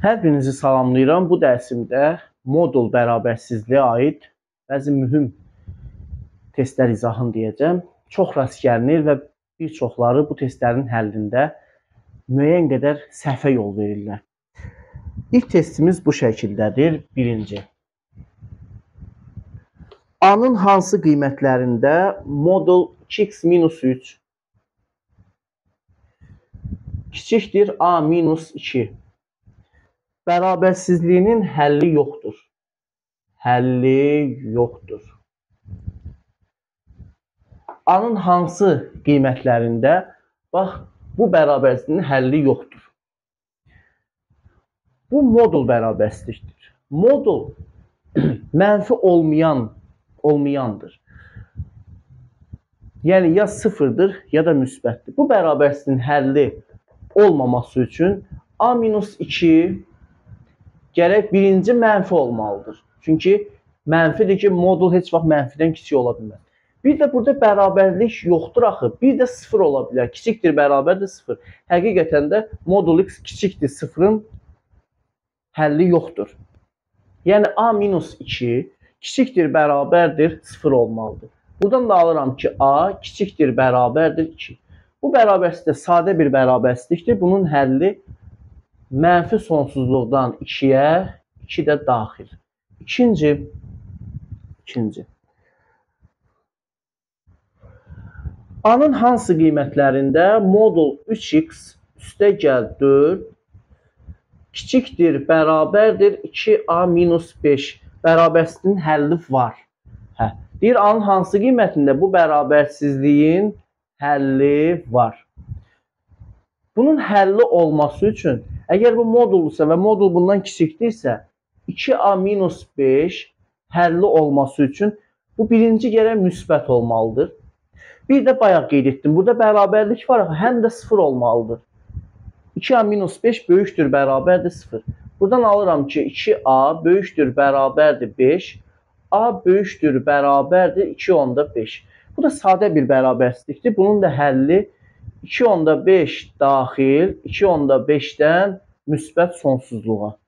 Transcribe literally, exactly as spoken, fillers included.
Hər birinizi salamlayıram. Bu dərsimdə modul bərabərsizliyə aid bəzi mühüm testlər izahını deyəcəm. Çox rast gəlinir və bir çoxları bu testlərin həllində müəyyən qədər səhvə yol verirlər. İlk testimiz bu şəkildədir. Birinci. A-nın hansı qiymətlərində modul iki x minus üç kiçikdir A minus iki bərabərsizliyinin həlli yoxdur. Həlli yoxdur. A-nın hansı qiymətlərində bax, bu bərabərsizliyin həlli yoxdur. Bu modul bərabərsizlikdir. Modul mənfi olmayan olmayandır. Yəni ya sıfırdır ya da müsbətdir. Bu bərabərsizliyin həlli olmaması üçün A minus iki gərək birinci mənfi olmalıdır. Çünki mənfidir ki, modul heç vaxt mənfidən kiçik ola bilməz. Bir də burada bərabərlik yoxdur axı. Bir də sıfır ola bilər. Kiçikdir, bərabərdir sıfır. Həqiqətən də modul x kiçikdir sıfırın həlli yoxdur. Yəni A minus iki kiçikdir, bərabərdir sıfır olmalıdır. Buradan da alıram ki, A kiçikdir, bərabərdir iki. Bu bərabərsizlik sadə bir bərabərsizlikdir. Bunun həlli mənfi sonsuzluqdan ikiyə, iki də daxil. İkinci, ikinci. A-nın hansı qiymətlərində modul üç x üstə gəl dörd kiçikdir, bərabərdir iki A minus beş bərabərsizliyin həlli var. Hə. Deyir, A-nın hansı qiymətində bu bərabərsizliyin həlli var. Bunun həlli olması üçün, əgər bu modulsa və modul bundan kiçikdirsə, iki A minus beş həlli olması üçün bu birinci gərək müsbət olmalıdır. Bir də bayaq qeyd etdim, burada bərabərlik var, həm də sıfır olmalıdır. iki A minus beş böyükdür, bərabərdir sıfır. Buradan alıram ki, iki A böyükdür, bərabərdir beş. A böyükdür, bərabərdir iki onda beş. Bu da sadə bir bərabərsizlikdir. Bunun da həlli iki onda beş daxil, iki onda beşdən müsbət sonsuzluğa.